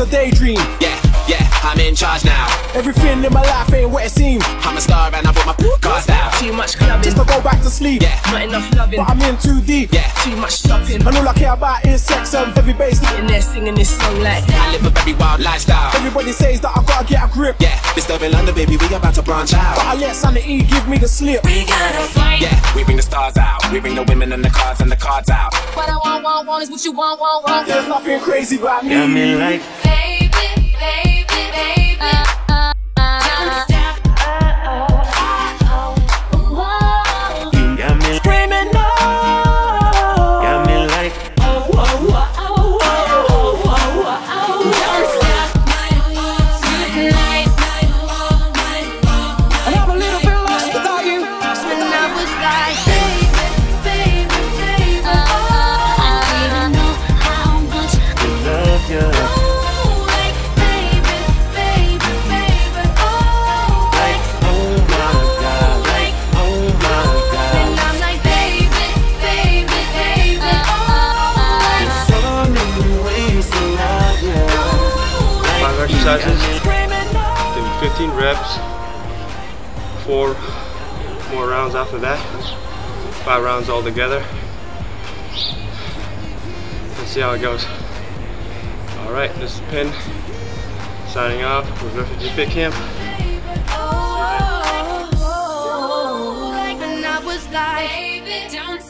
daydream. Yeah, I'm in charge now. Everything in my life ain't what it seems. I'm a star and I put my cards down. Too much clubbing, Just to go back to sleep. Yeah, not enough loving, But I'm in too deep. yeah. too much shopping. And all I care about is sex and heavy bass. In there singing this song like I live a very wild lifestyle. Everybody says that I gotta get a grip. Yeah, disturbing London, baby, we about to branch out. But I let sanity give me the slip. We gotta fight. Yeah, we bring the stars out. We bring the women and the cars out. What I want is what you want. There's nothing crazy about me. Got me like, Baby, baby, baby. Don't stop. you got me screaming no. got me like, And I'm a little bit lost without you. And I was like, baby, baby, I didn't know how much love you. like, baby, oh, Like, oh my God, like, oh my God. and I'm like, baby, oh, There's so many ways to love you. 5 exercises, Screaming no. do 15 reps, 4 more rounds after that, 5 rounds all together. Let's see how it goes. Alright, this is Pin, signing off with Refugee Fit Camp. oh, like when I was like, baby, don't